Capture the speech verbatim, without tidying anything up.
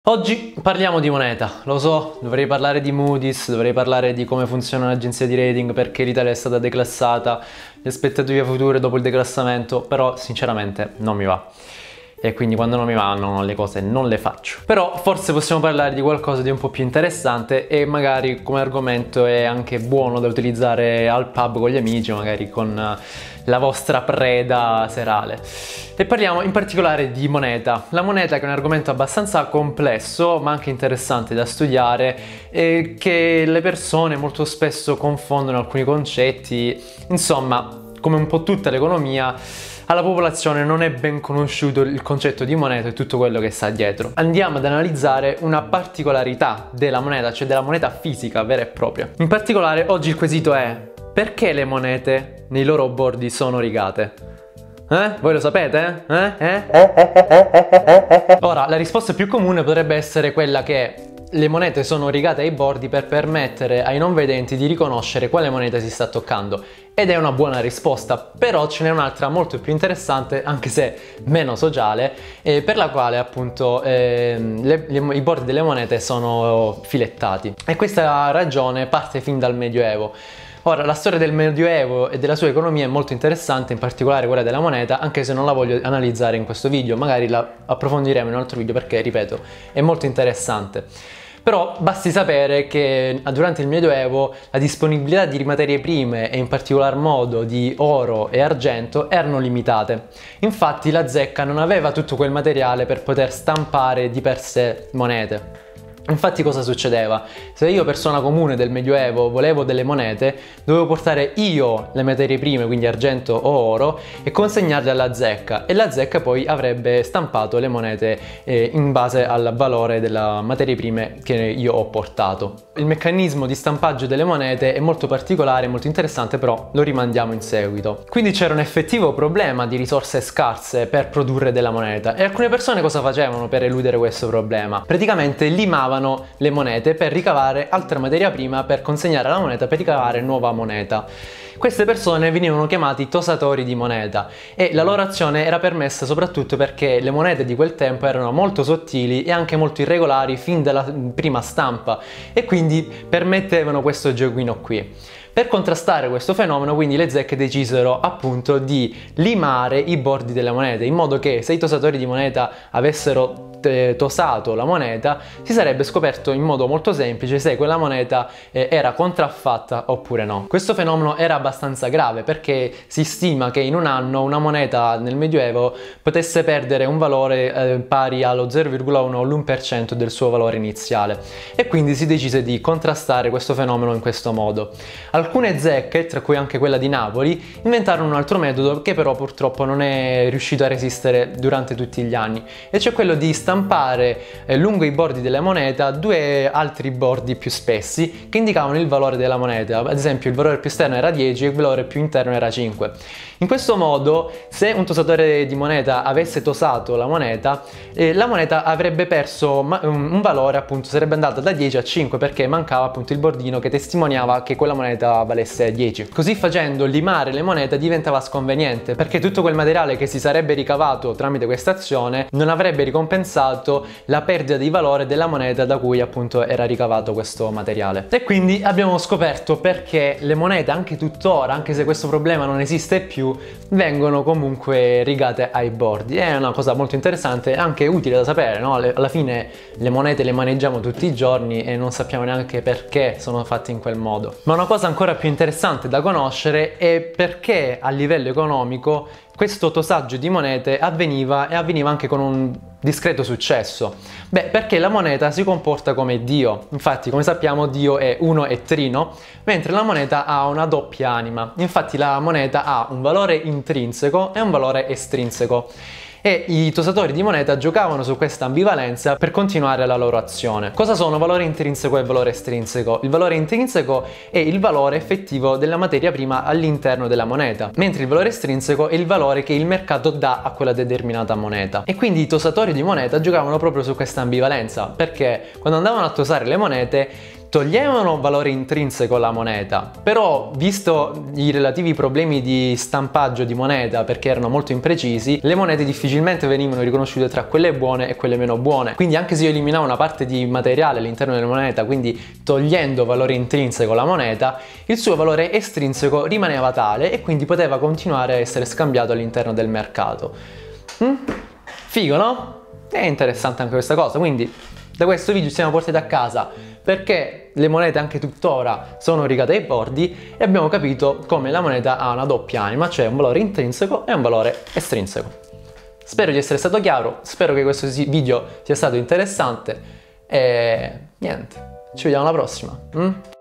Oggi parliamo di moneta, lo so, dovrei parlare di Moody's, dovrei parlare di come funziona un'agenzia di rating, perché l'Italia è stata declassata, le aspettative future dopo il declassamento, però sinceramente non mi va. E quindi quando non mi vanno le cose non le faccio. Però forse possiamo parlare di qualcosa di un po' più interessante e magari come argomento è anche buono da utilizzare al pub con gli amici, magari con la vostra preda serale. E parliamo in particolare di moneta. La moneta che è un argomento abbastanza complesso ma anche interessante da studiare e che le persone molto spesso confondono alcuni concetti. Insomma, come un po' tutta l'economia, alla popolazione non è ben conosciuto il concetto di moneta e tutto quello che sta dietro. Andiamo ad analizzare una particolarità della moneta, cioè della moneta fisica vera e propria. In particolare oggi il quesito è: perché le monete nei loro bordi sono rigate? Eh? Voi lo sapete? Eh? Eh? Ora, la risposta più comune potrebbe essere quella che le monete sono rigate ai bordi per permettere ai non vedenti di riconoscere quale moneta si sta toccando. Ed è una buona risposta, però ce n'è un'altra molto più interessante, anche se meno sociale, eh, per la quale appunto eh, le, le, i bordi delle monete sono filettati. E questa ragione parte fin dal Medioevo. Ora, la storia del Medioevo e della sua economia è molto interessante, in particolare quella della moneta, anche se non la voglio analizzare in questo video, magari la approfondiremo in un altro video perché, ripeto, è molto interessante. Però basti sapere che durante il Medioevo la disponibilità di materie prime e in particolar modo di oro e argento erano limitate. Infatti la zecca non aveva tutto quel materiale per poter stampare di per sé monete. Infatti cosa succedeva? Se io, persona comune del Medioevo, volevo delle monete, dovevo portare io le materie prime, quindi argento o oro, e consegnarle alla zecca, e la zecca poi avrebbe stampato le monete eh, in base al valore delle materie prime che io ho portato. Il meccanismo di stampaggio delle monete è molto particolare, molto interessante, però lo rimandiamo in seguito. Quindi c'era un effettivo problema di risorse scarse per produrre della moneta, e alcune persone cosa facevano per eludere questo problema? Praticamente limavano le monete per ricavare altra materia prima per consegnare alla moneta per ricavare nuova moneta. Queste persone venivano chiamati tosatori di moneta e la loro azione era permessa soprattutto perché le monete di quel tempo erano molto sottili e anche molto irregolari fin dalla prima stampa e quindi permettevano questo giochino qui. Per contrastare questo fenomeno, quindi, le zecche decisero appunto di limare i bordi delle monete, in modo che se i tosatori di moneta avessero tosato la moneta, si sarebbe scoperto in modo molto semplice se quella moneta eh, era contraffatta oppure no. Questo fenomeno era abbastanza grave perché si stima che in un anno una moneta nel Medioevo potesse perdere un valore eh, pari allo zero virgola uno o l'uno per cento del suo valore iniziale, e quindi si decise di contrastare questo fenomeno in questo modo. Alcune zecche, tra cui anche quella di Napoli, inventarono un altro metodo che però purtroppo non è riuscito a resistere durante tutti gli anni, e cioè quello di stampare eh, lungo i bordi della moneta due altri bordi più spessi che indicavano il valore della moneta. Ad esempio il valore più esterno era dieci e il valore più interno era cinque. In questo modo, se un tosatore di moneta avesse tosato la moneta, eh, la moneta avrebbe perso un, un valore, appunto sarebbe andata da dieci a cinque perché mancava appunto il bordino che testimoniava che quella moneta valesse dieci. Così facendo, limare le monete diventava sconveniente perché tutto quel materiale che si sarebbe ricavato tramite questa azione non avrebbe ricompensato la perdita di valore della moneta da cui appunto era ricavato questo materiale. E quindi abbiamo scoperto perché le monete anche tuttora, anche se questo problema non esiste più, vengono comunque rigate ai bordi. È una cosa molto interessante e anche utile da sapere, no? Alla fine le monete le maneggiamo tutti i giorni e non sappiamo neanche perché sono fatte in quel modo. Ma una cosa ancora più interessante da conoscere è perché a livello economico questo tosaggio di monete avveniva e avveniva anche con un discreto successo. Beh, perché la moneta si comporta come Dio. Infatti, come sappiamo, Dio è uno e trino, mentre la moneta ha una doppia anima. Infatti la moneta ha un valore intrinseco e un valore estrinseco. E i tosatori di moneta giocavano su questa ambivalenza per continuare la loro azione. Cosa sono valore intrinseco e valore estrinseco? Il valore intrinseco è il valore effettivo della materia prima all'interno della moneta, mentre il valore estrinseco è il valore che il mercato dà a quella determinata moneta. E quindi i tosatori di moneta giocavano proprio su questa ambivalenza, perché quando andavano a tosare le monete toglievano valore intrinseco alla moneta, però visto i relativi problemi di stampaggio di moneta perché erano molto imprecisi, le monete difficilmente venivano riconosciute tra quelle buone e quelle meno buone. Quindi anche se io eliminavo una parte di materiale all'interno della moneta, quindi togliendo valore intrinseco alla moneta, il suo valore estrinseco rimaneva tale e quindi poteva continuare a essere scambiato all'interno del mercato. Mm? Figo, no? È interessante anche questa cosa, quindi da questo video ci siamo portati a casa perché le monete anche tuttora sono rigate ai bordi e abbiamo capito come la moneta ha una doppia anima, cioè un valore intrinseco e un valore estrinseco. Spero di essere stato chiaro, spero che questo video sia stato interessante e niente, ci vediamo alla prossima. Mm?